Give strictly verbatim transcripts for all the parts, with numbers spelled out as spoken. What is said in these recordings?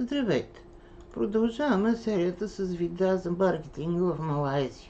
Здравейте! Продължаваме серията с видеа за маркетинга в Малайзия.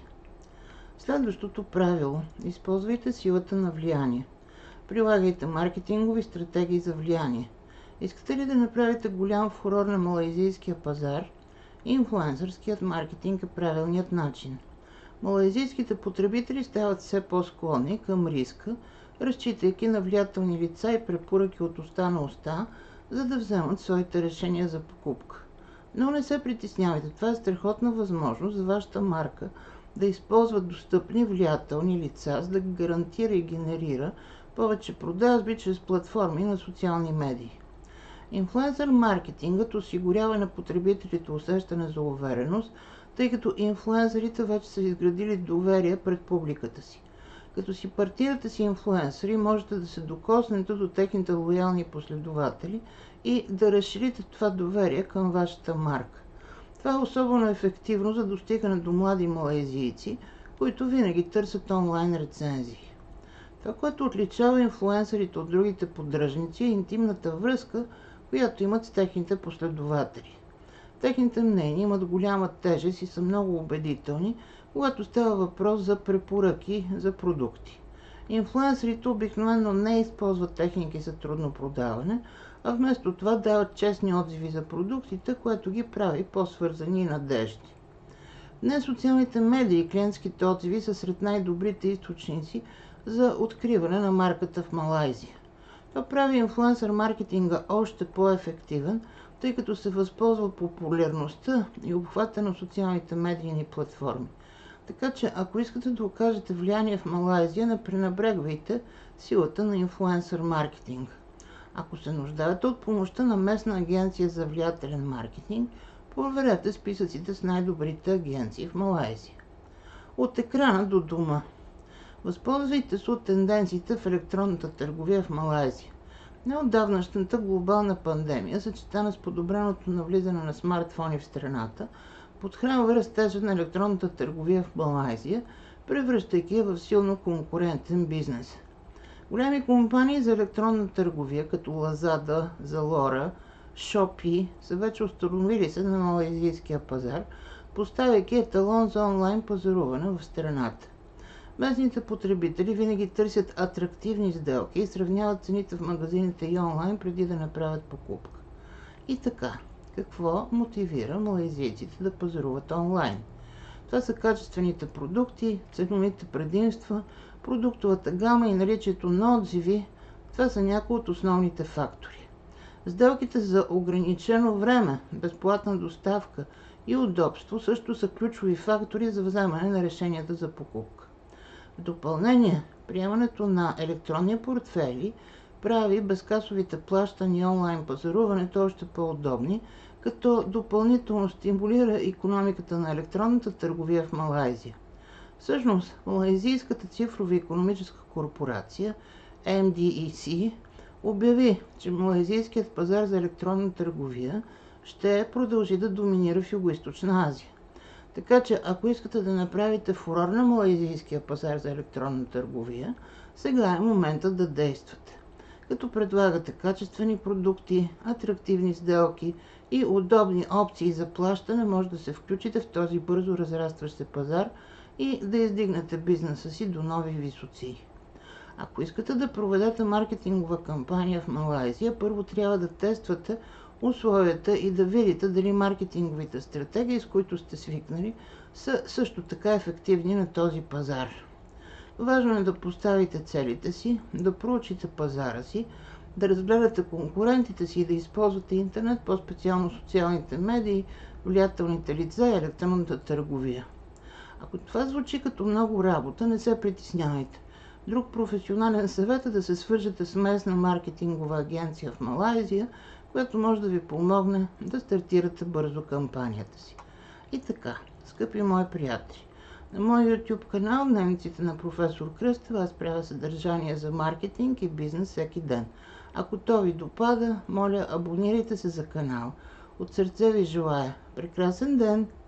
Следващото правило – използвайте силата на влияние. Прилагайте маркетингови стратегии за влияние. Искате ли да направите голям фурор на малайзийския пазар? Инфлуенсърският маркетинг е правилният начин. Малайзийските потребители стават все по-склонни към риска, разчитайки на влиятелни лица и препоръки от уста на уста, за да вземат своите решения за покупка. Но не се притеснявайте, това е страхотна възможност за вашата марка да използва достъпни влиятелни лица, за да гарантира и генерира повече продажби чрез платформи на социални медии. Инфлуенсър маркетингът осигурява на потребителите усещане за увереност, тъй като инфлуенсърите вече са изградили доверие пред публиката си. Като си партирате с инфлуенсъри, можете да се докоснете до техните лоялни последователи и да разширите това доверие към вашата марка. Това е особено ефективно за достигане до млади малайзийци, които винаги търсят онлайн рецензии. Това, което отличава инфлуенсърите от другите поддръжници, е интимната връзка, която имат с техните последователи. Техните мнения имат голяма тежест и са много убедителни, когато става въпрос за препоръки за продукти. Инфлуенсърите обикновено не използват техники за трудно продаване, а вместо това дават честни отзиви за продуктите, което ги прави по-свързани и надеждни. Днес социалните медии и клиентските отзиви са сред най-добрите източници за откриване на марката в Малайзия. Това прави инфлуенсър маркетинга още по-ефективен, тъй като се възползва популярността и обхвата на социалните медийни платформи. Така че, ако искате да окажете влияние в Малайзия, не пренебрегвайте силата на инфлуенсър маркетинга. Ако се нуждаете от помощта на местна агенция за влиятелен маркетинг, проверете списъците с най-добрите агенции в Малайзия. От екрана до дома. Възползвайте се от тенденциите в електронната търговия в Малайзия. Неотдавнашната глобална пандемия, съчетана с подобреното навлизане на смартфони в страната, подхранва растежа на електронната търговия в Малайзия, превръщайки я в силно конкурентен бизнес. Големи компании за електронна търговия, като Lazada, Zalora, Shopee, са вече установили се на малайзийския пазар, поставяйки еталон за онлайн пазаруване в страната. Местните потребители винаги търсят атрактивни сделки и сравняват цените в магазините и онлайн преди да направят покупка. И така, какво мотивира малайзийците да пазаруват онлайн? Това са качествените продукти, ценовите предимства, продуктовата гама и наличието на отзиви. Това са някои от основните фактори. Сделките за ограничено време, безплатна доставка и удобство също са ключови фактори за вземане на решенията за покупка. В допълнение, приемането на електронни портфели прави безкасовите плащания и онлайн пазаруването още по-удобни, като допълнително стимулира икономиката на електронната търговия в Малайзия. Всъщност, Малайзийската цифрова икономическа корпорация Ем Ди И Си обяви, че малайзийският пазар за електронна търговия ще продължи да доминира в Югоизточна Азия. Така че, ако искате да направите фурор на малайзийския пазар за електронна търговия, сега е моментът да действате. Като предлагате качествени продукти, атрактивни сделки и удобни опции за плащане, може да се включите в този бързо разрастващ се пазар и да издигнете бизнеса си до нови висоци. Ако искате да проведете маркетингова кампания в Малайзия, първо трябва да тествате условията и да видите дали маркетинговите стратегии, с които сте свикнали, са също така ефективни на този пазар. Важно е да поставите целите си, да проучите пазара си, да разгледате конкурентите си и да използвате интернет, по-специално социалните медии, влиятелните лица и електронната търговия. Ако това звучи като много работа, не се притеснявайте. Друг професионален съвет е да се свържете с местна маркетингова агенция в Малайзия, която може да ви помогне да стартирате бързо кампанията си. И така, скъпи мои приятели, на моя YouTube канал Дневниците на професор Кръстева аз правя съдържание за маркетинг и бизнес всеки ден. Ако то ви допада, моля, абонирайте се за канал. От сърце ви желая прекрасен ден!